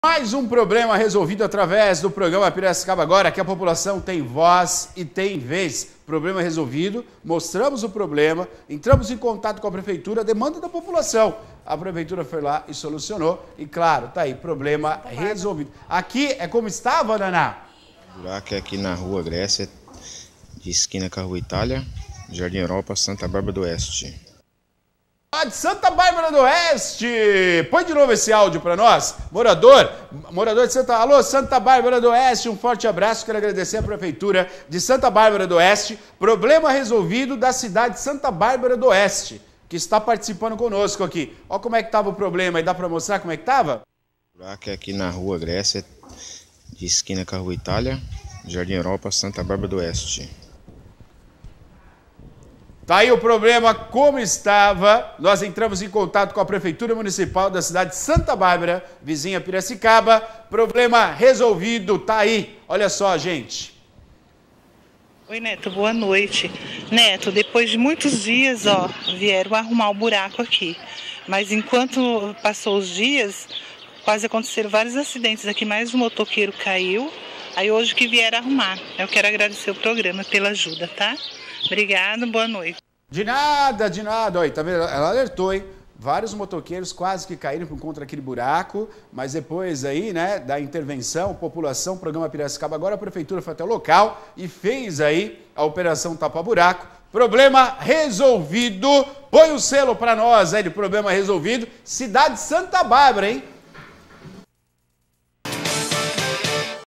Mais um problema resolvido através do programa Piracicaba Agora, que a população tem voz e tem vez. Problema resolvido, mostramos o problema, entramos em contato com a prefeitura, demanda da população. A prefeitura foi lá e solucionou e, claro, tá aí, problema resolvido. Aqui é como estava, Naná? O buraco é aqui na Rua Grécia, de esquina com a Rua Itália, Jardim Europa, Santa Bárbara do Oeste. De Santa Bárbara do Oeste. Põe de novo esse áudio para nós. Morador de Santa... Alô, Santa Bárbara do Oeste, um forte abraço. Quero agradecer a Prefeitura de Santa Bárbara do Oeste. Problema resolvido da cidade de Santa Bárbara do Oeste, que está participando conosco aqui. Olha como é que estava o problema aí. Dá para mostrar como é que estava? O buraco é aqui na Rua Grécia, de esquina com a Rua Itália, Jardim Europa, Santa Bárbara do Oeste. Tá aí o problema como estava. Nós entramos em contato com a Prefeitura Municipal da cidade de Santa Bárbara, vizinha Piracicaba. Problema resolvido, tá aí. Olha só, gente. Oi, Neto, boa noite. Neto, depois de muitos dias, vieram arrumar o buraco aqui. Mas enquanto passou os dias, quase aconteceram vários acidentes aqui. Mais um motoqueiro caiu. Aí hoje que vieram arrumar. Eu quero agradecer o programa pela ajuda, tá? Obrigado, boa noite. De nada, de nada. Olha, tá vendo? Ela alertou, hein? Vários motoqueiros quase que caíram por conta daquele buraco, mas depois aí, né, da intervenção, população, programa Piracicaba Agora, a prefeitura foi até o local e fez aí a operação tapa-buraco. Problema resolvido. Põe o selo para nós aí de problema resolvido. Cidade de Santa Bárbara, hein?